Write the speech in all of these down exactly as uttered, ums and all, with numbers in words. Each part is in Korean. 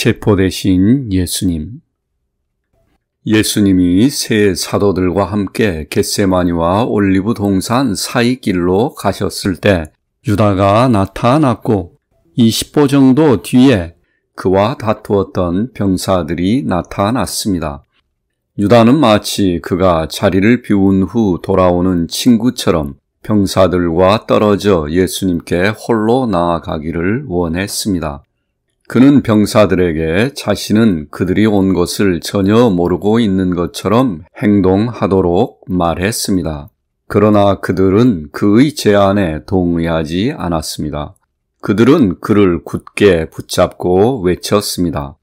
체포되신 예수님. 예수님이 세 사도들과 함께 겟세마니와 올리브 동산 사이 길로 가셨을 때 유다가 나타났고 이십 보 정도 뒤에 그와 다투었던 병사들이 나타났습니다. 유다는 마치 그가 자리를 비운 후 돌아오는 친구처럼 병사들과 떨어져 예수님께 홀로 나아가기를 원했습니다. 그는 병사들에게 자신은 그들이 온 것을 전혀 모르고 있는 것처럼 행동하도록 말했습니다. 그러나 그들은 그의 제안에 동의하지 않았습니다. 그들은 그를 굳게 붙잡고 외쳤습니다.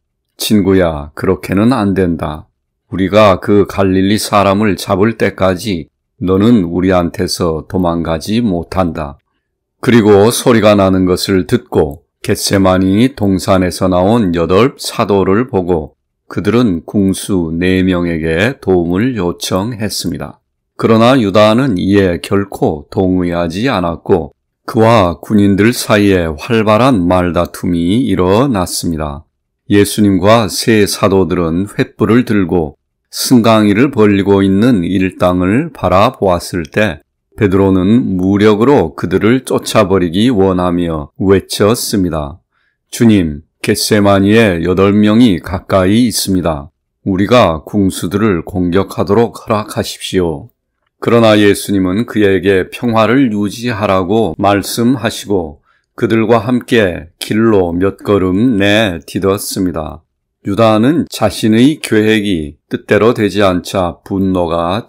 친구야, 그렇게는 안 된다. 우리가 그 갈릴리 사람을 잡을 때까지 너는 우리한테서 도망가지 못한다. 그리고 소리가 나는 것을 듣고 겟세마니 동산에서 나온 여덟 사도를 보고 그들은 궁수 네 명에게 도움을 요청했습니다. 그러나 유다는 이에 결코 동의하지 않았고 그와 군인들 사이에 활발한 말다툼이 일어났습니다. 예수님과 세 사도들은 횃불을 들고 승강이를 벌리고 있는 일당을 바라보았을 때 베드로는 무력으로 그들을 쫓아버리기 원하며 외쳤습니다. 주님, 겟세마니에 여덟 명이 가까이 있습니다. 우리가 궁수들을 공격하도록 허락하십시오. 그러나 예수님은 그에게 평화를 유지하라고 말씀하시고 그들과 함께 길로 몇 걸음 내디뎠습니다. 유다는 자신의 계획이 뜻대로 되지 않자 분노가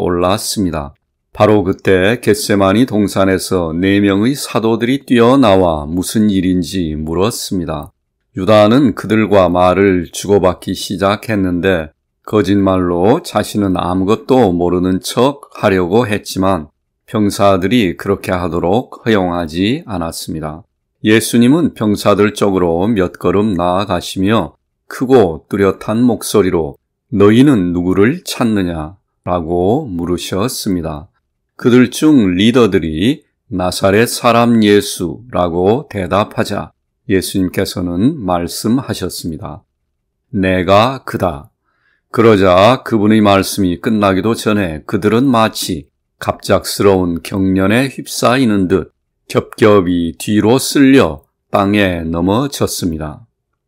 차올랐습니다. 바로 그때 겟세마니 동산에서 네 명의 사도들이 뛰어나와 무슨 일인지 물었습니다. 유다는 그들과 말을 주고받기 시작했는데 거짓말로 자신은 아무것도 모르는 척 하려고 했지만 병사들이 그렇게 하도록 허용하지 않았습니다. 예수님은 병사들 쪽으로 몇 걸음 나아가시며 크고 뚜렷한 목소리로 너희는 누구를 찾느냐? 라고 물으셨습니다. 그들 중 리더들이 나사렛 사람 예수라고 대답하자 예수님께서는 말씀하셨습니다. 내가 그다. 그러자 그분의 말씀이 끝나기도 전에 그들은 마치 갑작스러운 경련에 휩싸이는 듯 겹겹이 뒤로 쓸려 땅에 넘어졌습니다.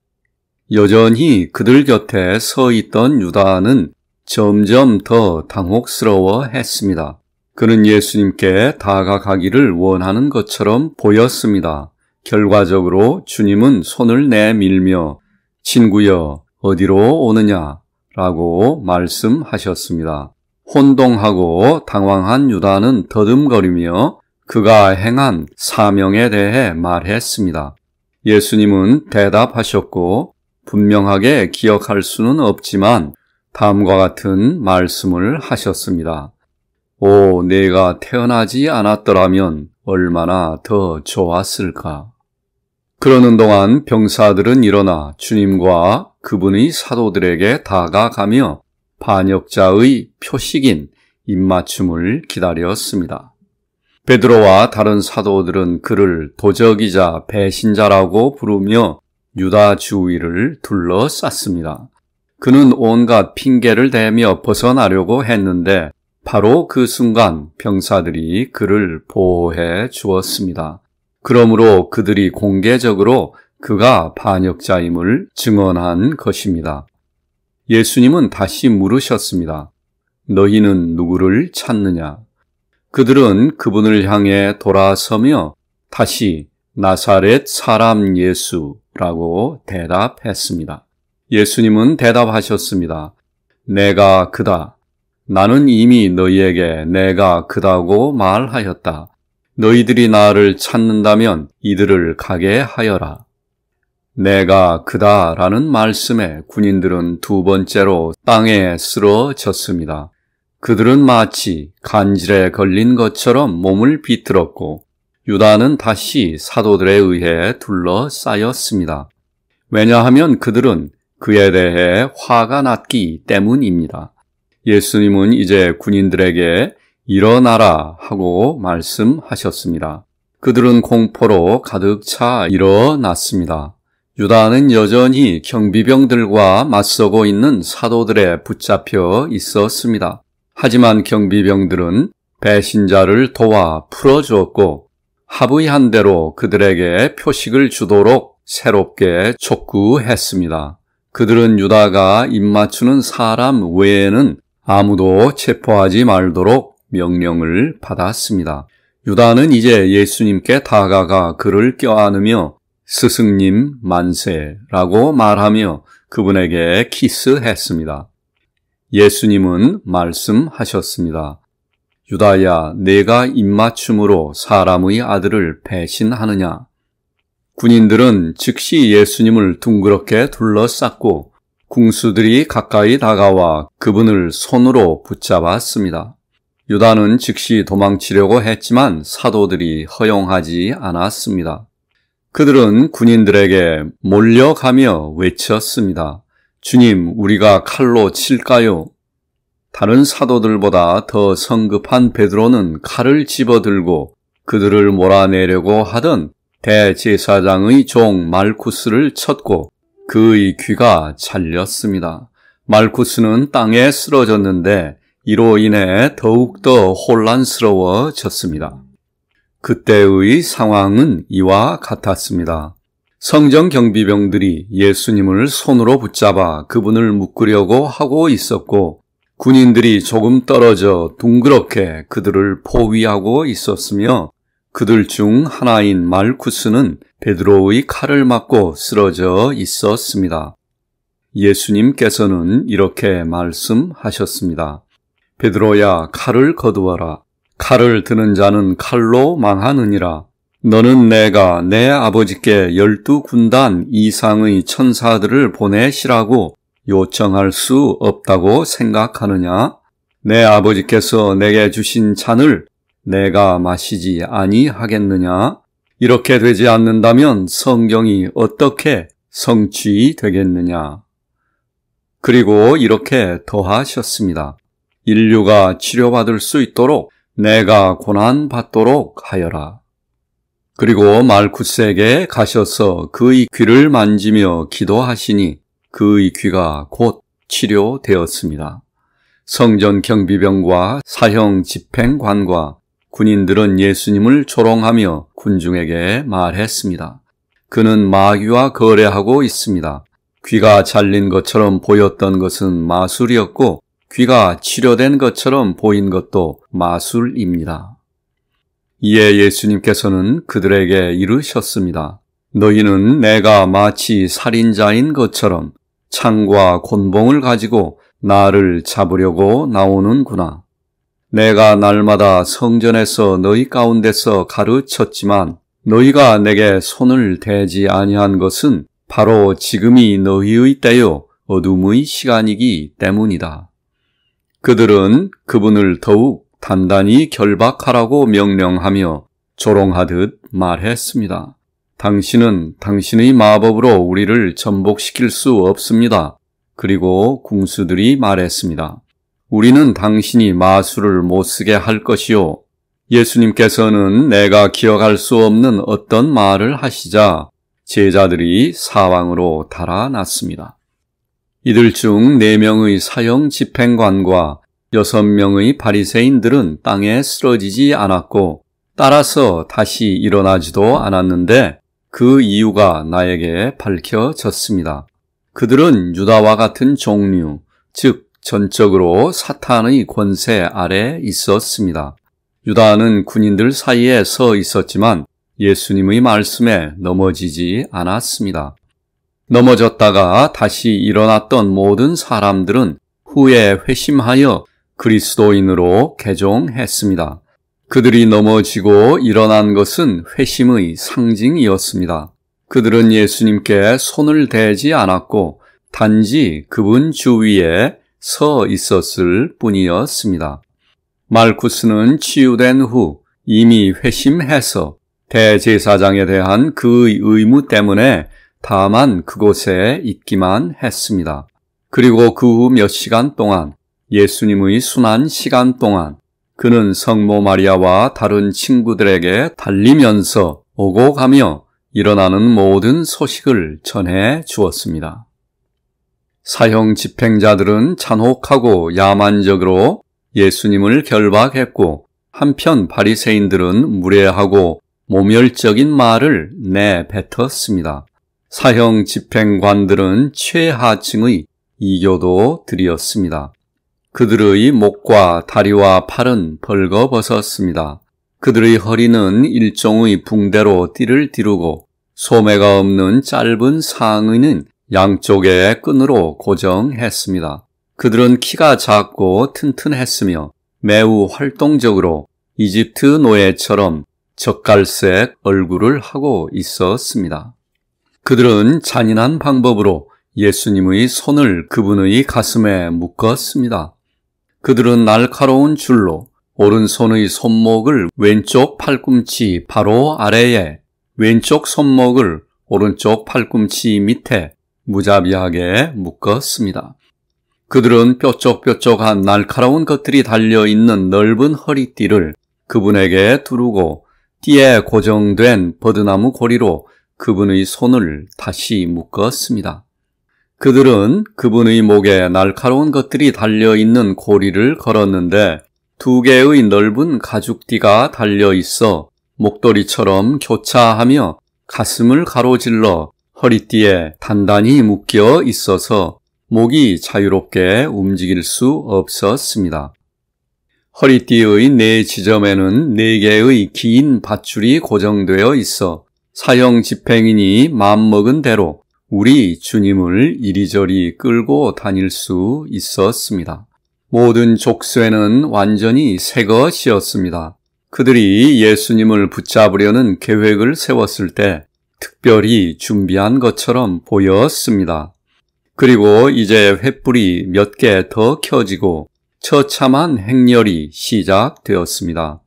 여전히 그들 곁에 서 있던 유다는 점점 더 당혹스러워 했습니다. 그는 예수님께 다가가기를 원하는 것처럼 보였습니다. 결과적으로 주님은 손을 내밀며 친구여 어디로 오느냐 라고 말씀하셨습니다. 혼동하고 당황한 유다는 더듬거리며 그가 행한 사명에 대해 말했습니다. 예수님은 대답하셨고 분명하게 기억할 수는 없지만 다음과 같은 말씀을 하셨습니다. 오, 내가 태어나지 않았더라면 얼마나 더 좋았을까. 그러는 동안 병사들은 일어나 주님과 그분의 사도들에게 다가가며 반역자의 표식인 입맞춤을 기다렸습니다. 베드로와 다른 사도들은 그를 도적이자 배신자라고 부르며 유다 주위를 둘러쌌습니다. 그는 온갖 핑계를 대며 벗어나려고 했는데 바로 그 순간 병사들이 그를 보호해 주었습니다. 그러므로 그들이 공개적으로 그가 반역자임을 증언한 것입니다. 예수님은 다시 물으셨습니다. 너희는 누구를 찾느냐? 그들은 그분을 향해 돌아서며 다시 나사렛 사람 예수라고 대답했습니다. 예수님은 대답하셨습니다. 내가 그다. 나는 이미 너희에게 내가 그다고 말하였다. 너희들이 나를 찾는다면 이들을 가게 하여라. 내가 그다라는 말씀에 군인들은 두 번째로 땅에 쓰러졌습니다. 그들은 마치 간질에 걸린 것처럼 몸을 비틀었고 유다는 다시 사도들에 의해 둘러싸였습니다. 왜냐하면 그들은 그에 대해 화가 났기 때문입니다. 예수님은 이제 군인들에게 일어나라 하고 말씀하셨습니다. 그들은 공포로 가득 차 일어났습니다. 유다는 여전히 경비병들과 맞서고 있는 사도들에 붙잡혀 있었습니다. 하지만 경비병들은 배신자를 도와 풀어주었고 합의한 대로 그들에게 표식을 주도록 새롭게 촉구했습니다. 그들은 유다가 입맞추는 사람 외에는 아무도 체포하지 말도록 명령을 받았습니다. 유다는 이제 예수님께 다가가 그를 껴안으며 스승님 만세라고 말하며 그분에게 키스했습니다. 예수님은 말씀하셨습니다. 유다야, 내가 입맞춤으로 사람의 아들을 배신하느냐? 군인들은 즉시 예수님을 둥그렇게 둘러쌌고 궁수들이 가까이 다가와 그분을 손으로 붙잡았습니다. 유다는 즉시 도망치려고 했지만 사도들이 허용하지 않았습니다. 그들은 군인들에게 몰려가며 외쳤습니다. 주님, 우리가 칼로 칠까요? 다른 사도들보다 더 성급한 베드로는 칼을 집어들고 그들을 몰아내려고 하던 대제사장의 종 말쿠스를 쳤고 그의 귀가 잘렸습니다. 말쿠스는 땅에 쓰러졌는데 이로 인해 더욱더 혼란스러워졌습니다. 그때의 상황은 이와 같았습니다. 성전 경비병들이 예수님을 손으로 붙잡아 그분을 묶으려고 하고 있었고 군인들이 조금 떨어져 둥그렇게 그들을 포위하고 있었으며 그들 중 하나인 말쿠스는 베드로의 칼을 맞고 쓰러져 있었습니다. 예수님께서는 이렇게 말씀하셨습니다. 베드로야, 칼을 거두어라. 칼을 드는 자는 칼로 망하느니라. 너는 내가 내 아버지께 열두 군단 이상의 천사들을 보내시라고 요청할 수 없다고 생각하느냐? 내 아버지께서 내게 주신 잔을 내가 마시지 아니하겠느냐? 이렇게 되지 않는다면 성경이 어떻게 성취되겠느냐? 그리고 이렇게 더하셨습니다. 인류가 치료받을 수 있도록 내가 고난받도록 하여라. 그리고 말쿠스에게 가셔서 그의 귀를 만지며 기도하시니 그의 귀가 곧 치료되었습니다. 성전 경비병과 사형 집행관과 군인들은 예수님을 조롱하며 군중에게 말했습니다. 그는 마귀와 거래하고 있습니다. 귀가 잘린 것처럼 보였던 것은 마술이었고 귀가 치료된 것처럼 보인 것도 마술입니다. 이에 예수님께서는 그들에게 이르셨습니다. 너희는 내가 마치 살인자인 것처럼 창과 곤봉을 가지고 나를 잡으려고 나오는구나. 내가 날마다 성전에서 너희 가운데서 가르쳤지만 너희가 내게 손을 대지 아니한 것은 바로 지금이 너희의 때요 어둠의 시간이기 때문이다. 그들은 그분을 더욱 단단히 결박하라고 명령하며 조롱하듯 말했습니다. 당신은 당신의 마법으로 우리를 전복시킬 수 없습니다. 그리고 궁수들이 말했습니다. 우리는 당신이 마술을 못 쓰게 할 것이요. 예수님께서는 내가 기억할 수 없는 어떤 말을 하시자 제자들이 사방으로 달아났습니다. 이들 중 네 명의 사형 집행관과 여섯 명의 바리새인들은 땅에 쓰러지지 않았고 따라서 다시 일어나지도 않았는데 그 이유가 나에게 밝혀졌습니다. 그들은 유다와 같은 종류, 즉 전적으로 사탄의 권세 아래 있었습니다. 유다는 군인들 사이에 서 있었지만 예수님의 말씀에 넘어지지 않았습니다. 넘어졌다가 다시 일어났던 모든 사람들은 후에 회심하여 그리스도인으로 개종했습니다. 그들이 넘어지고 일어난 것은 회심의 상징이었습니다. 그들은 예수님께 손을 대지 않았고 단지 그분 주위에 서 있었을 뿐이었습니다. 말쿠스는 치유된 후 이미 회심해서 대제사장에 대한 그의 의무 때문에 다만 그곳에 있기만 했습니다. 그리고 그 후 몇 시간 동안 예수님의 순환 시간 동안 그는 성모 마리아와 다른 친구들에게 달리면서 오고 가며 일어나는 모든 소식을 전해 주었습니다. 사형 집행자들은 잔혹하고 야만적으로 예수님을 결박했고, 한편 바리새인들은 무례하고 모멸적인 말을 내뱉었습니다. 사형 집행관들은 최하층의 이교도들이었습니다. 그들의 목과 다리와 팔은 벌거벗었습니다. 그들의 허리는 일종의 붕대로 띠를 뒤르고 소매가 없는 짧은 상의는 양쪽의 끈으로 고정했습니다. 그들은 키가 작고 튼튼했으며 매우 활동적으로 이집트 노예처럼 젓갈색 얼굴을 하고 있었습니다. 그들은 잔인한 방법으로 예수님의 손을 그분의 가슴에 묶었습니다. 그들은 날카로운 줄로 오른손의 손목을 왼쪽 팔꿈치 바로 아래에, 왼쪽 손목을 오른쪽 팔꿈치 밑에 무자비하게 묶었습니다. 그들은 뾰족뾰족한 날카로운 것들이 달려있는 넓은 허리띠를 그분에게 두르고 띠에 고정된 버드나무 고리로 그분의 손을 다시 묶었습니다. 그들은 그분의 목에 날카로운 것들이 달려있는 고리를 걸었는데 두 개의 넓은 가죽띠가 달려있어 목도리처럼 교차하며 가슴을 가로질러 허리띠에 단단히 묶여 있어서 목이 자유롭게 움직일 수 없었습니다. 허리띠의 네 지점에는 네 개의 긴 밧줄이 고정되어 있어 사형 집행인이 마음먹은 대로 우리 주님을 이리저리 끌고 다닐 수 있었습니다. 모든 족쇄는 완전히 새 것이었습니다. 그들이 예수님을 붙잡으려는 계획을 세웠을 때 특별히 준비한 것처럼 보였습니다. 그리고 이제 횃불이 몇 개 더 켜지고 처참한 행렬이 시작되었습니다.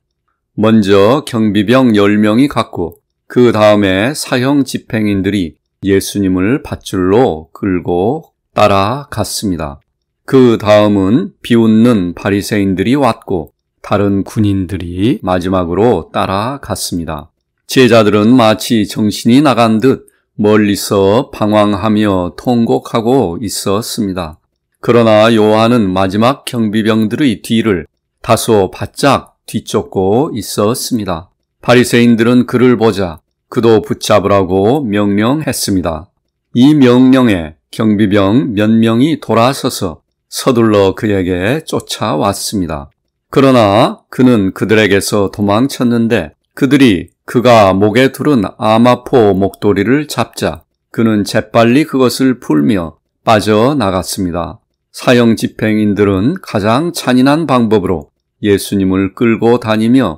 먼저 경비병 열 명이 갔고 그 다음에 사형 집행인들이 예수님을 밧줄로 끌고 따라갔습니다. 그 다음은 비웃는 바리새인들이 왔고 다른 군인들이 마지막으로 따라갔습니다. 제자들은 마치 정신이 나간 듯 멀리서 방황하며 통곡하고 있었습니다. 그러나 요한은 마지막 경비병들의 뒤를 다소 바짝 뒤쫓고 있었습니다. 바리새인들은 그를 보자 그도 붙잡으라고 명령했습니다. 이 명령에 경비병 몇 명이 돌아서서 서둘러 그에게 쫓아왔습니다. 그러나 그는 그들에게서 도망쳤는데 그들이 그가 목에 두른 아마포 목도리를 잡자 그는 재빨리 그것을 풀며 빠져나갔습니다. 사형 집행인들은 가장 잔인한 방법으로 예수님을 끌고 다니며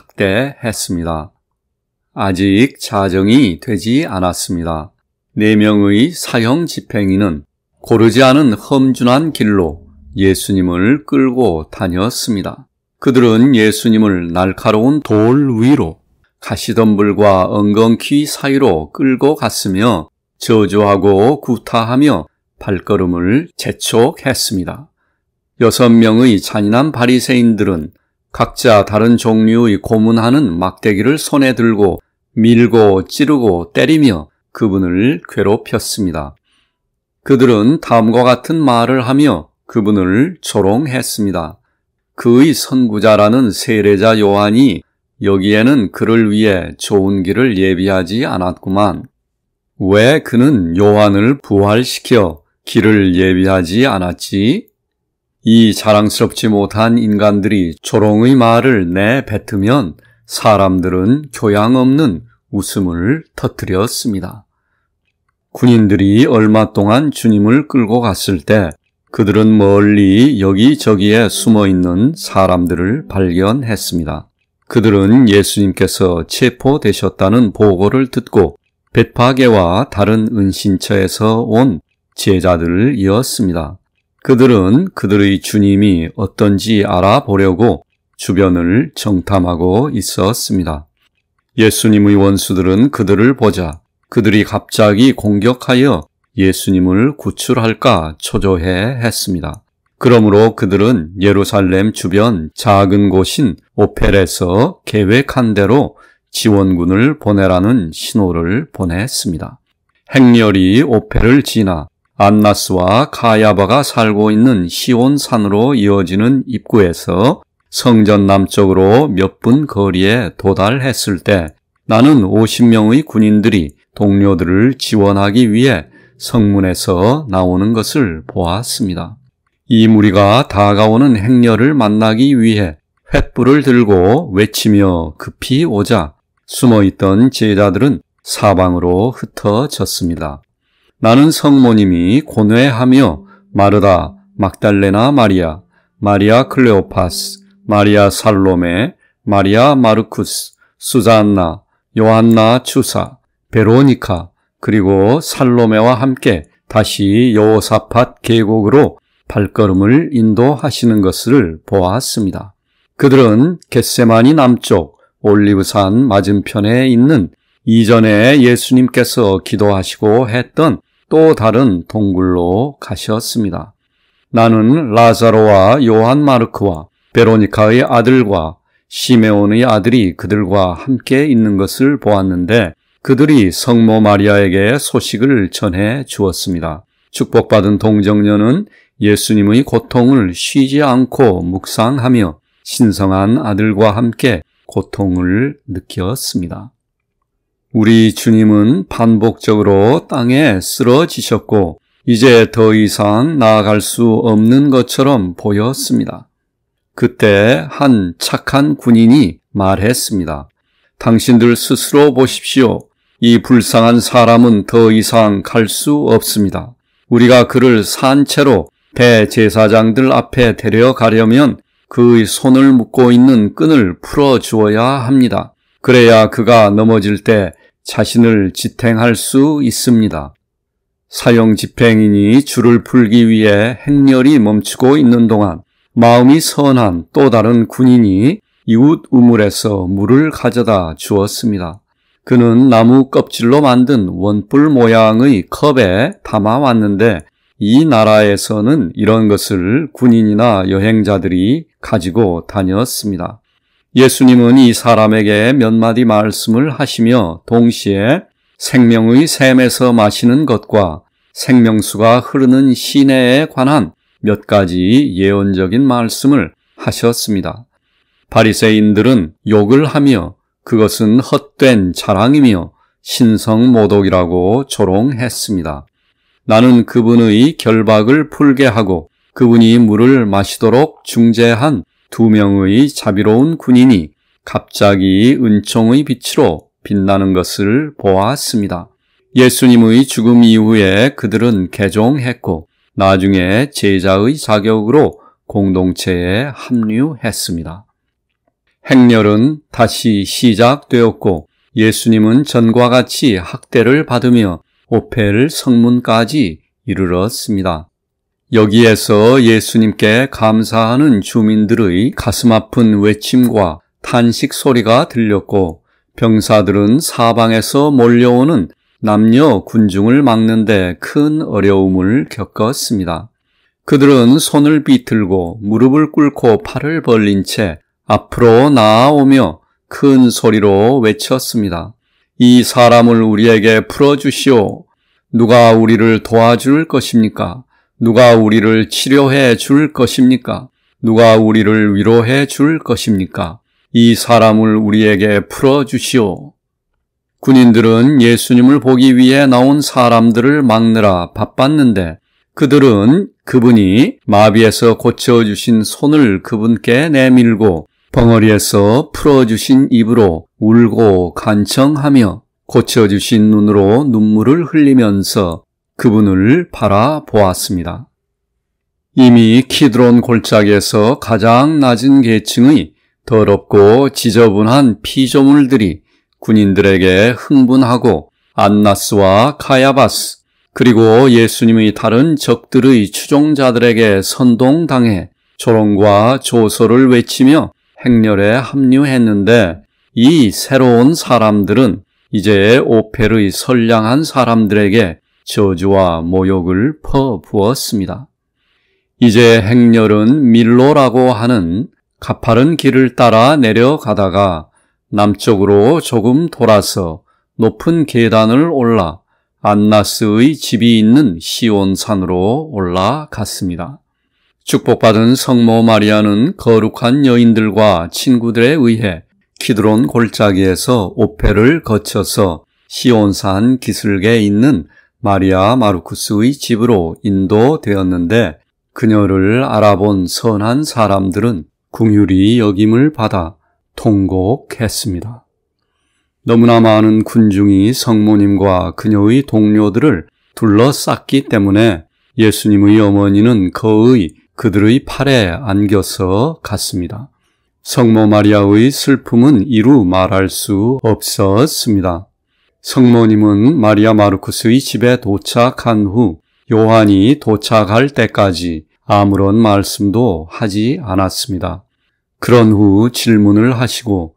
학대했습니다. 아직 자정이 되지 않았습니다. 네 명의 사형 집행인은 고르지 않은 험준한 길로 예수님을 끌고 다녔습니다. 그들은 예수님을 날카로운 돌 위로 가시덤불과 엉겅퀴 사이로 끌고 갔으며 저주하고 구타하며 발걸음을 재촉했습니다. 여섯 명의 잔인한 바리새인들은 각자 다른 종류의 고문하는 막대기를 손에 들고 밀고 찌르고 때리며 그분을 괴롭혔습니다. 그들은 다음과 같은 말을 하며 그분을 조롱했습니다. 그의 선구자라는 세례자 요한이 여기에는 그를 위해 좋은 길을 예비하지 않았구만. 왜 그는 요한을 부활시켜 길을 예비하지 않았지? 이 자랑스럽지 못한 인간들이 조롱의 말을 내뱉으면 사람들은 교양 없는 웃음을 터뜨렸습니다. 군인들이 얼마 동안 주님을 끌고 갔을 때 그들은 멀리 여기저기에 숨어있는 사람들을 발견했습니다. 그들은 예수님께서 체포되셨다는 보고를 듣고 벳파게와 다른 은신처에서 온 제자들이었습니다. 그들은 그들의 주님이 어떤지 알아보려고 주변을 정탐하고 있었습니다. 예수님의 원수들은 그들을 보자 그들이 갑자기 공격하여 예수님을 구출할까 초조해 했습니다. 그러므로 그들은 예루살렘 주변 작은 곳인 오펠에서 계획한 대로 지원군을 보내라는 신호를 보냈습니다. 행렬이 오페를 지나 안나스와 가야바가 살고 있는 시온산으로 이어지는 입구에서 성전 남쪽으로 몇 분 거리에 도달했을 때 나는 오십 명의 군인들이 동료들을 지원하기 위해 성문에서 나오는 것을 보았습니다. 이 무리가 다가오는 행렬을 만나기 위해 횃불을 들고 외치며 급히 오자 숨어있던 제자들은 사방으로 흩어졌습니다. 나는 성모님이 고뇌하며 마르다, 막달레나 마리아, 마리아 클레오파스, 마리아 살로메, 마리아 마르쿠스, 수잔나, 요한나 추사, 베로니카, 그리고 살로메와 함께 다시 여호사밧 계곡으로 발걸음을 인도하시는 것을 보았습니다. 그들은 겟세마니 남쪽 올리브산 맞은편에 있는 이전에 예수님께서 기도하시고 했던 또 다른 동굴로 가셨습니다. 나는 라자로와 요한 마르크와 베로니카의 아들과 시메온의 아들이 그들과 함께 있는 것을 보았는데 그들이 성모 마리아에게 소식을 전해 주었습니다. 축복받은 동정녀는 예수님의 고통을 쉬지 않고 묵상하며 신성한 아들과 함께 고통을 느꼈습니다. 우리 주님은 반복적으로 땅에 쓰러지셨고 이제 더 이상 나아갈 수 없는 것처럼 보였습니다. 그때 한 착한 군인이 말했습니다. 당신들 스스로 보십시오. 이 불쌍한 사람은 더 이상 갈 수 없습니다. 우리가 그를 산채로 대제사장들 앞에 데려가려면 그의 손을 묶고 있는 끈을 풀어주어야 합니다. 그래야 그가 넘어질 때 자신을 지탱할 수 있습니다. 사형 집행인이 줄을 풀기 위해 행렬이 멈추고 있는 동안 마음이 선한 또 다른 군인이 이웃 우물에서 물을 가져다 주었습니다. 그는 나무 껍질로 만든 원뿔 모양의 컵에 담아왔는데 이 나라에서는 이런 것을 군인이나 여행자들이 가지고 다녔습니다. 예수님은 이 사람에게 몇 마디 말씀을 하시며 동시에 생명의 샘에서 마시는 것과 생명수가 흐르는 시내에 관한 몇 가지 예언적인 말씀을 하셨습니다. 바리새인들은 욕을 하며 그것은 헛된 자랑이며 신성모독이라고 조롱했습니다. 나는 그분의 결박을 풀게 하고 그분이 물을 마시도록 중재한 두 명의 자비로운 군인이 갑자기 은총의 빛으로 빛나는 것을 보았습니다. 예수님의 죽음 이후에 그들은 개종했고 나중에 제자의 자격으로 공동체에 합류했습니다. 행렬은 다시 시작되었고 예수님은 전과 같이 학대를 받으며 오펠 성문까지 이르렀습니다. 여기에서 예수님께 감사하는 주민들의 가슴 아픈 외침과 탄식 소리가 들렸고 병사들은 사방에서 몰려오는 남녀 군중을 막는데 큰 어려움을 겪었습니다. 그들은 손을 비틀고 무릎을 꿇고 팔을 벌린 채 앞으로 나아오며 큰 소리로 외쳤습니다. 이 사람을 우리에게 풀어주시오. 누가 우리를 도와줄 것입니까? 누가 우리를 치료해 줄 것입니까? 누가 우리를 위로해 줄 것입니까? 이 사람을 우리에게 풀어주시오. 군인들은 예수님을 보기 위해 나온 사람들을 막느라 바빴는데 그들은 그분이 마비에서 고쳐주신 손을 그분께 내밀고 벙어리에서 풀어주신 입으로 울고 간청하며 고쳐주신 눈으로 눈물을 흘리면서 그분을 바라보았습니다. 이미 키드론 골짜기에서 가장 낮은 계층의 더럽고 지저분한 피조물들이 군인들에게 흥분하고 안나스와 카야바스 그리고 예수님의 다른 적들의 추종자들에게 선동당해 조롱과 조소를 외치며 행렬에 합류했는데 이 새로운 사람들은 이제 오펠의 선량한 사람들에게 저주와 모욕을 퍼부었습니다. 이제 행렬은 밀로라고 하는 가파른 길을 따라 내려가다가 남쪽으로 조금 돌아서 높은 계단을 올라 안나스의 집이 있는 시온산으로 올라갔습니다. 축복받은 성모 마리아는 거룩한 여인들과 친구들에 의해 키드론 골짜기에서 오페를 거쳐서 시온산 기슭에 있는 마리아 마르쿠스의 집으로 인도되었는데, 그녀를 알아본 선한 사람들은 긍휼히 여김을 받아 통곡했습니다. 너무나 많은 군중이 성모님과 그녀의 동료들을 둘러쌌기 때문에 예수님의 어머니는 거의 그들의 팔에 안겨서 갔습니다. 성모 마리아의 슬픔은 이루 말할 수 없었습니다. 성모님은 마리아 마르쿠스의 집에 도착한 후 요한이 도착할 때까지 아무런 말씀도 하지 않았습니다. 그런 후 질문을 하시고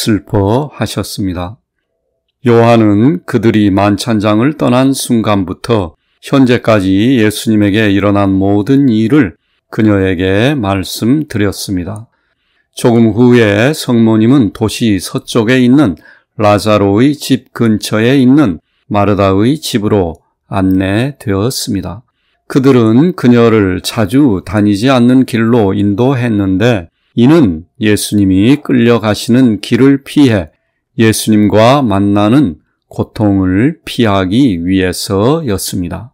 슬퍼하셨습니다. 요한은 그들이 만찬장을 떠난 순간부터 현재까지 예수님에게 일어난 모든 일을 그녀에게 말씀드렸습니다. 조금 후에 성모님은 도시 서쪽에 있는 라자로의 집 근처에 있는 마르다의 집으로 안내되었습니다. 그들은 그녀를 자주 다니지 않는 길로 인도했는데, 이는 예수님이 끌려가시는 길을 피해 예수님과 만나는 고통을 피하기 위해서였습니다.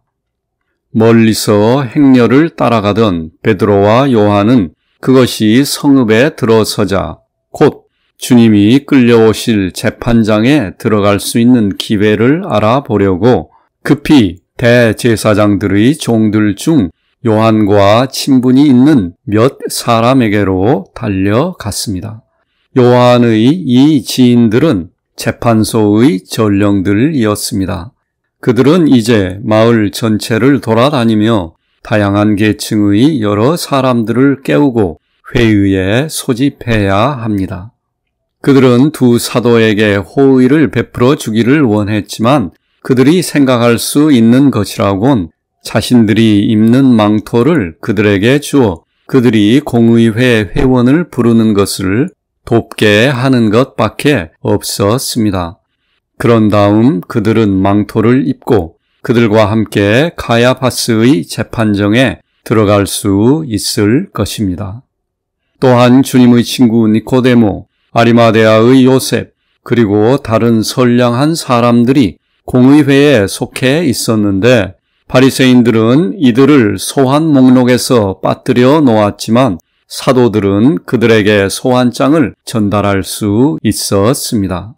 멀리서 행렬을 따라가던 베드로와 요한은 그것이 성읍에 들어서자 곧 주님이 끌려오실 재판장에 들어갈 수 있는 기회를 알아보려고 급히 대제사장들의 종들 중 요한과 친분이 있는 몇 사람에게로 달려갔습니다. 요한의 이 지인들은 재판소의 전령들이었습니다. 그들은 이제 마을 전체를 돌아다니며 다양한 계층의 여러 사람들을 깨우고 회의에 소집해야 합니다. 그들은 두 사도에게 호의를 베풀어 주기를 원했지만 그들이 생각할 수 있는 것이라곤 자신들이 입는 망토를 그들에게 주어 그들이 공의회 회원을 부르는 것을 돕게 하는 것밖에 없었습니다. 그런 다음 그들은 망토를 입고 그들과 함께 가야파스의 재판정에 들어갈 수 있을 것입니다. 또한 주님의 친구 니코데모, 아리마대아의 요셉, 그리고 다른 선량한 사람들이 공의회에 속해 있었는데, 바리새인들은 이들을 소환 목록에서 빠뜨려 놓았지만 사도들은 그들에게 소환장을 전달할 수 있었습니다.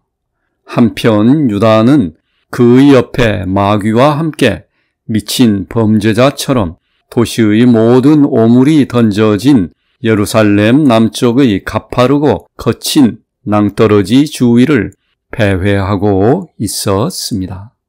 한편 유다는 그의 옆에 마귀와 함께 미친 범죄자처럼 도시의 모든 오물이 던져진 예루살렘 남쪽의 가파르고 거친 낭떠러지 주위를 배회하고 있었습니다.